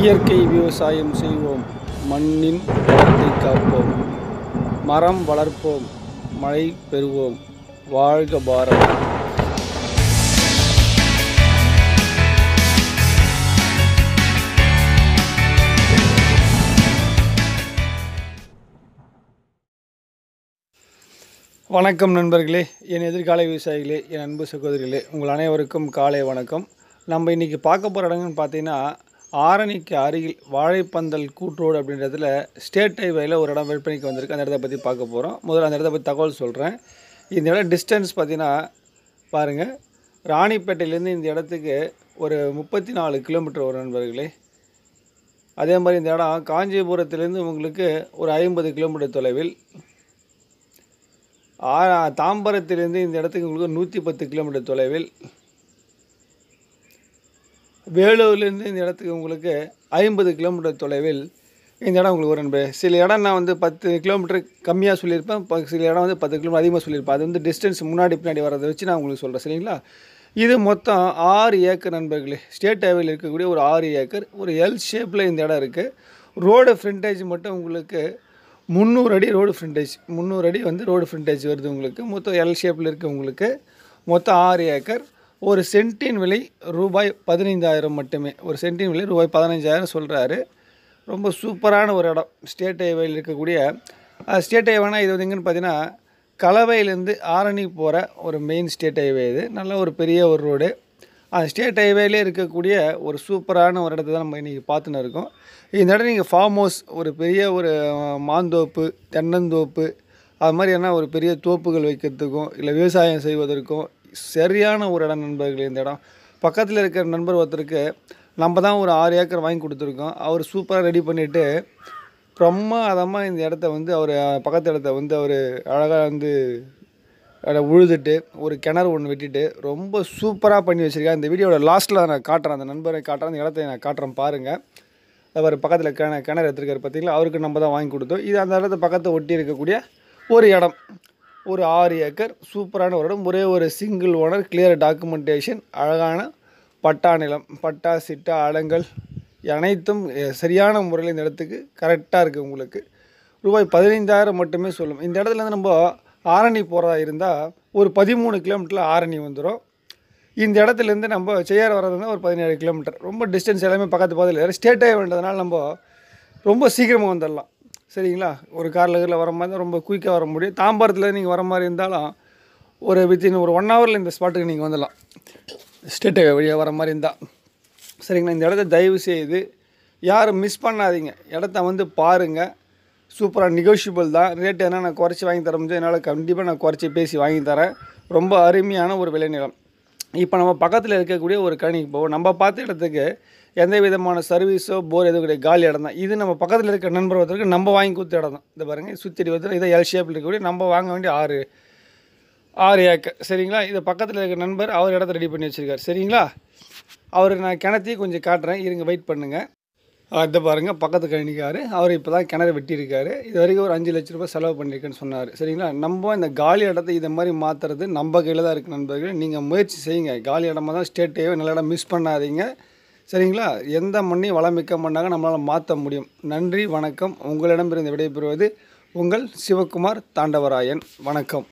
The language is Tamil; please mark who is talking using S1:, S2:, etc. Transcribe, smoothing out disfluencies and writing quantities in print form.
S1: இயற்கை விவசாயம் செய்வோம், மண்ணின் வளத்தை காப்போம், மரம் வளர்ப்போம், மழை பெறுவோம். வாழ்க பாரதம். வணக்கம் நண்பர்களே, என் எதிர்கால விவசாயிகளே, என் அன்பு சகோதரிகளே, உங்கள் அனைவருக்கும் காலை வணக்கம். நம்ம இன்றைக்கி பார்க்க போகிற இடங்கள்னு பார்த்தீங்கன்னா, ஆரணிக்கு அருகில் வாழைப்பந்தல் கூட்ரோடு அப்படின்றதுல ஸ்டேட் ஹைவேயில் ஒரு இடம் விற்பனைக்கு வந்திருக்கு. அந்த இடத்த பற்றி பார்க்க போகிறோம். முதல்ல அந்த இடத்த பற்றி தகவல் சொல்கிறேன். இந்த இடம் டிஸ்டன்ஸ் பார்த்தீங்கன்னா பாருங்கள், ராணிப்பேட்டையிலேருந்து இந்த இடத்துக்கு ஒரு 34 கிலோமீட்டர் வரும் நண்பர்களே. அதே மாதிரி இந்த இடம் காஞ்சிபுரத்துலேருந்து உங்களுக்கு ஒரு 50 கிலோமீட்டர் தொலைவில், தாம்பரத்திலிருந்து இந்த இடத்துக்கு உங்களுக்கு 110 கிலோமீட்டர் தொலைவில், வேலூர்லேருந்து இந்த இடத்துக்கு உங்களுக்கு 50 கிலோமீட்டர் தொலைவில் இந்த இடம் உங்களுக்கு வரும். சில இடம் நான் வந்து 10 கிலோமீட்டர் கம்மியாக சொல்லியிருப்பேன், சில இடம் வந்து 10 கிலோமீட்டர் அதிகமாக சொல்லியிருப்பேன். அது வந்து டிஸ்டன்ஸ் முன்னாடி பின்னாடி வரதை வச்சு நான் உங்களுக்கு சொல்கிறேன், சரிங்களா? இது மொத்தம் 6 ஏக்கர் நண்பர்களே. ஸ்டேட் ஹைவேயில் இருக்கக்கூடிய ஒரு 6 ஏக்கர், ஒரு எல் ஷேப்பில் இந்த இடம் இருக்குது. ரோடு ஃப்ரண்டேஜ் மட்டும் உங்களுக்கு 300 அடி ரோடு ஃப்ரண்டேஜ், 300 அடி வந்து ரோடு ஃப்ரண்டேஜ் வருது உங்களுக்கு. மொத்தம் எல் ஷேப்பில் இருக்குது உங்களுக்கு. மொத்தம் 6 ஏக்கர். ஒரு சென்ட்டின் விலை ரூபாய் 15,000 மட்டுமே. ஒரு சென்ட்டின் விலை ரூபாய் 15,000 சொல்கிறாரு. ரொம்ப சூப்பரான ஒரு இடம் ஸ்டேட் ஹைவேயில் இருக்கக்கூடிய. ஸ்டேட் ஹைவேனா இது வந்து எங்கன்னு பார்த்தீங்கன்னா, கலவையிலேருந்து ஆரணி போகிற ஒரு மெயின் ஸ்டேட் ஹைவே. இது நல்ல ஒரு பெரிய ஒரு ரோடு. ஸ்டேட் ஹைவேலே இருக்கக்கூடிய ஒரு சூப்பரான ஒரு இடத்த தான் நம்ம இன்றைக்கி பார்த்துன்னு இருக்கோம். இந்த இடம் நீங்கள் ஃபார்ம் ஹவுஸ், ஒரு பெரிய ஒரு மாந்தோப்பு, தென்னந்தோப்பு, அது மாதிரியான ஒரு பெரிய தோப்புகள் வைக்கிறதுக்கும் இல்லை விவசாயம் செய்வதற்கும் சரியான ஒரு இடம் நண்பர்களே. இந்த இடம் பக்கத்தில் இருக்கிற நண்பர் ஒருத்தருக்கு நம்ம தான் ஒரு 6 ஏக்கர் வாங்கி கொடுத்துருக்கோம். அவர் சூப்பராக ரெடி பண்ணிவிட்டு பிரமாதமாக இந்த இடத்த வந்து அவர் பக்கத்து இடத்த வந்து அவர் அழகாக வந்து உழுதுட்டு ஒரு கிணறு ஒன்று வெட்டிட்டு ரொம்ப சூப்பராக பண்ணி வச்சுருக்கேன். இந்த வீடியோட லாஸ்ட்டில் நான் காட்டுறேன், அந்த நண்பரை காட்டுறேன், அந்த இடத்த நான் காட்டுறேன் பாருங்கள். அவர் பக்கத்தில் கிணறு எடுத்துருக்காரு பார்த்தீங்களா, அவருக்கு நம்ம தான் வாங்கி கொடுத்தோம். இது அந்த இடத்த பக்கத்தை ஒட்டி இருக்கக்கூடிய ஒரு இடம், ஒரு 6 ஏக்கர் சூப்பரான ஒரு இடம். ஒரே ஒரு சிங்கிள் ஓனர், கிளியர் டாக்குமெண்டேஷன், அழகான பட்டா நிலம், பட்டா சிட்டா அடங்கல் அனைத்தும் சரியான முறையில் இந்த இடத்துக்கு கரெக்டாக இருக்குது. உங்களுக்கு ரூபாய் 15,000 மட்டுமே சொல்லும். இந்த இடத்துலேருந்து நம்ம ஆரணி போகிறதா இருந்தால் ஒரு 13 கிலோமீட்டரில் ஆரணி வந்துடும். இந்த இடத்துலேருந்து நம்ம செய்யார் வர்றதுனா ஒரு 17 கிலோமீட்டர். ரொம்ப டிஸ்டன்ஸ் எல்லாமே பக்கத்து பக்கத்தில். ஸ்டேட் ஹைவேன்றதுனால நம்ம ரொம்ப சீக்கிரமாக வந்துடலாம், சரிங்களா? ஒரு காரில் வர மாதிரி ரொம்ப குயிக்காக வர முடியும். தாம்பரத்தில் நீங்கள் வர மாதிரி இருந்தாலும் ஒரு வித்தின் ஒரு 1 ஹவரில் இந்த ஸ்பாட்டுக்கு நீங்கள் வந்துடலாம், ஸ்டேட் ஹைவே வழியாக வர மாதிரி இருந்தால், சரிங்களா? இந்த இடத்த தயவு செய்து யாரும் மிஸ் பண்ணாதீங்க. இடத்த வந்து பாருங்கள், சூப்பராக நெகோஷியபிள் தான். ரேட்டு என்ன நான் குறைச்சி வாங்கி தர முடியும், என்னால் கண்டிப்பாக நான் குறைச்சி பேசி வாங்கி தரேன். ரொம்ப அருமையான ஒரு விளைநிலம். இப்போ நம்ம பக்கத்தில் இருக்கக்கூடிய ஒரு கணிக்கு போவோம். நம்ம பார்த்த இடத்துக்கு எந்த விதமான சர்வீஸோ போர் எதுவும் கிடையாது, காலி இடம் தான். இது நம்ம பக்கத்தில் இருக்க நண்பர் ஒருத்தருக்கு நம்ம வாங்கி கொடுத்த இடம் தான். இந்த பாருங்கள், சுற்றி வந்து இதை எல் ஷேப்பில் இருக்கக்கூடிய நம்ம வாங்க வேண்டிய 6 ஏக்கர், சரிங்களா? இதை பக்கத்தில் இருக்க நண்பர் அவர் இடத்த ரெடி பண்ணி வச்சுருக்கார், சரிங்களா? அவர் நான் கிணத்தையும் கொஞ்சம் காட்டுறேன், இருங்க, வெயிட் பண்ணுங்கள். இதை பாருங்கள், பக்கத்து கணிக்கார். அவர் இப்போ தான் கிணறு வெட்டியிருக்காரு. இது வரைக்கும் ஒரு 5 லட்ச ரூபாய் செலவு பண்ணியிருக்கேன்னு சொன்னார், சரிங்களா? நம்ம இந்த காலி இடத்தை இதை மாதிரி மாற்றுறது நம்ம கையில் தான் இருக்குது நண்பர்கள். நீங்கள் முயற்சி செய்யுங்க. காலி இடமா தான் ஸ்டேட் ஹைவே, நல்ல இடம், மிஸ் பண்ணாதீங்க, சரிங்களா? எந்த மண்ணையும் வளமிக்க மண்ணாக நம்மளால் மாற்ற முடியும். நன்றி, வணக்கம். உங்களிடமிருந்து விடைபெறுவது உங்கள் சிவகுமார் தாண்டவராயன். வணக்கம்.